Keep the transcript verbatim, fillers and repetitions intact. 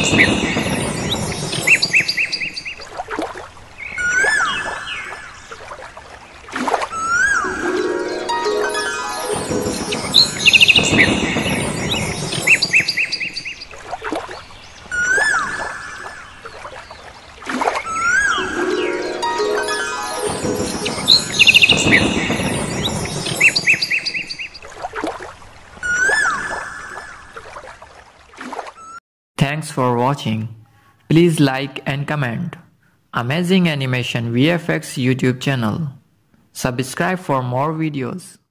Thanks for watching. Please like and comment. Amazing Animation V F X YouTube channel. Subscribe for more videos.